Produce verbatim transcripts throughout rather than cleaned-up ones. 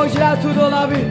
bao nhiêu là số đô la bi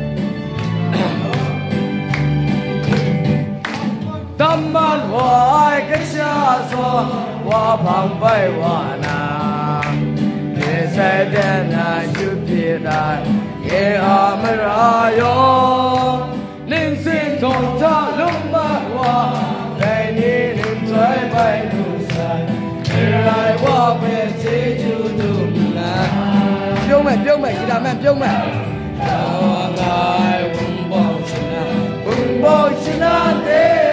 tâm man hoa cái xa xôi hoa bằng bay hoa na để say đen na chụp địa đại ye amarayo linh sinh thong thả lúc mà hoa đại ni linh trái bay nu say lại hoa về chế chu tung la biểu mẹ biểu mẹ chỉ là mẹ biểu mẹ ngài vun bao china vun bao china thế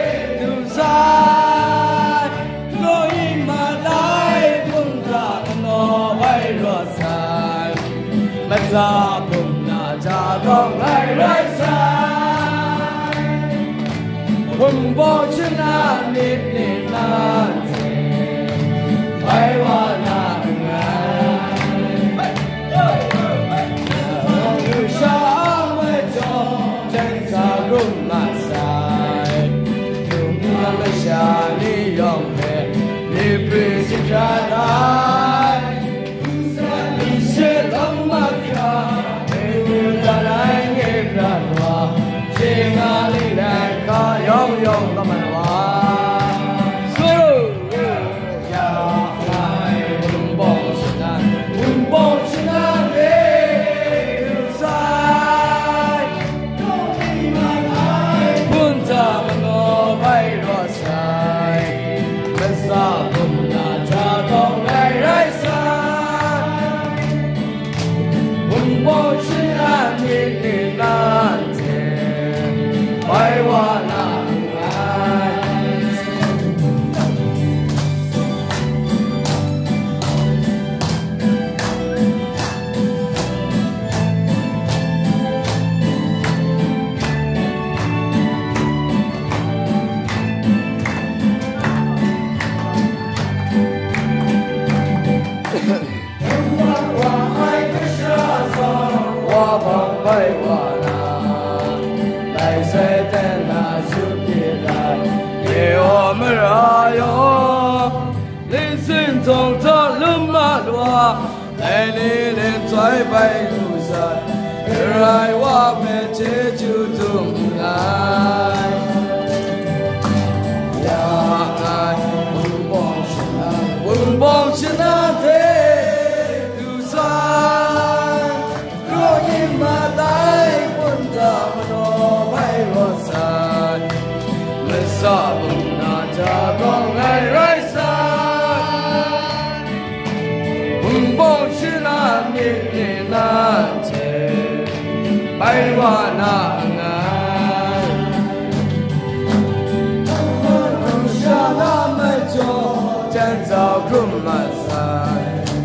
sai lối mà lại vun ra nó bay rồi sai mất ra bụng na cha con lại lại sai vun bao china nít nít na bay qua na Ni yong pe ni praise jadai ni se lamaka ni udalai nge pranwa chinga li la ka yong yong kamanwa so ya lai bum bong sina bum bong sina de sai no ni ma lai bun ta no bai ro sai sa bum na cha con gai rai sa bum bo chi na ni ni na te bai wa na bay qua na lại sẽ tên là suốt kia lại yêu mà ra yo linh sinh trong thọ lâm mà loa lại đi lên trái bay du sa lại qua về chế chu tung lại ya ai buồn bong china buồn bong china thế du sa mà tay quân ta mà nó bay vào sai mình sợ bụng na cha con ngày rai sai bụng bông chỉ là nhẹ nhẹ na che bay qua na ngai không xa lắm mới cho chân giàu cũng mà sai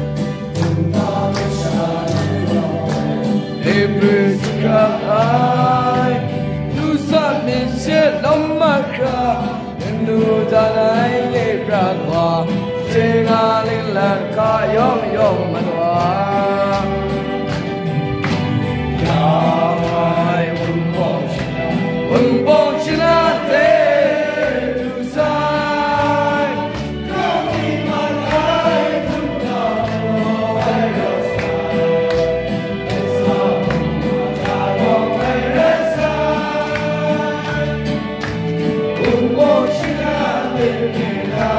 Praise God, nu sa min se lamaka, nu danai le pranwa, chinga lilan ka yom yom manwa. Kamai umbong china, umbong china te nu sai, kami manai punta mai Bum bong china,